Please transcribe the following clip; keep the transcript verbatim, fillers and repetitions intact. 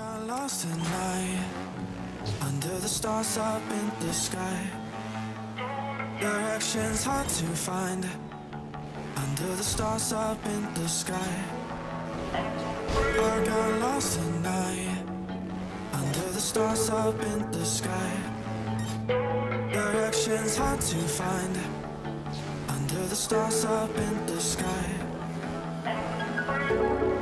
got lost tonight, under the stars up in the sky. Directions hard to find, under the stars up in the sky. I got lost tonight, under the stars up in the sky. Directions hard to find, under the stars up in the sky.